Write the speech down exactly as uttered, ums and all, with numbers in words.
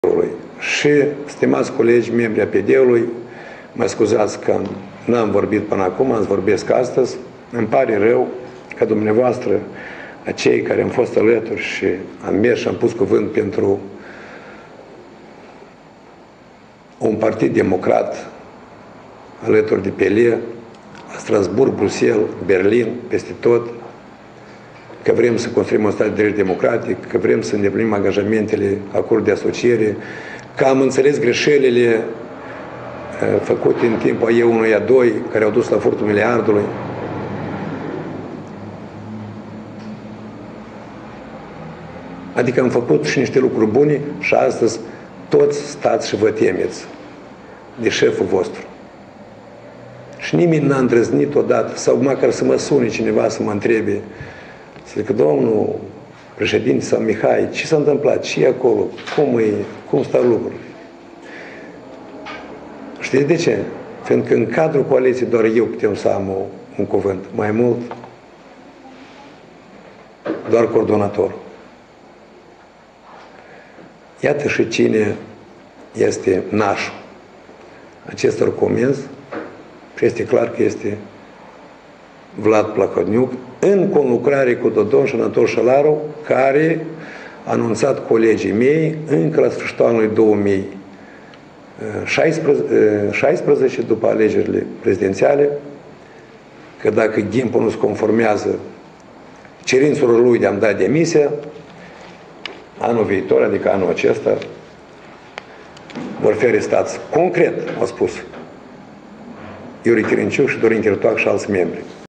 Și, stimați colegi, membri a P D-ului, mă scuzați că n-am vorbit până acum, am vorbesc astăzi. Îmi pare rău că dumneavoastră, acei care am fost alături și am mers și am pus cuvânt pentru un partid democrat alături de P L, la Strasburg, Bruxelles, Berlin, peste tot, că vrem să construim un stat de drept democratic, că vrem să îndeplinim angajamentele acordului de asociere, că am înțeles greșelile făcute în timpul A E unu, A E doi, care au dus la furtul miliardului. Adică am făcut și niște lucruri bune și astăzi toți stați și vă temeți de șeful vostru. Și nimeni n-a îndrăznit odată, sau măcar să mă sune cineva să mă întrebe, să zică, domnul președinte sau Mihai, ce s-a întâmplat, ce e acolo, cum, e, cum stau lucrurile? Știți de ce? Fiindcă în cadrul coaliției doar eu putem să am o, un cuvânt. Mai mult, doar coordonator. Iată și cine este nașul acestor comenzi și este clar că este Vlad Plahotniuc, în conlucrare cu Dodon și Anatol Șalaru, care a anunțat colegii mei încă la sfârșitul anului două mii șaisprezece, după alegerile prezidențiale, că dacă Ghimpul nu se conformează cerințelor lui de a-mi da demisia, anul viitor, adică anul acesta, vor fi arestați. Concret, au spus Iuri Chirinciuc și Dorin Chirtoac și alți membri.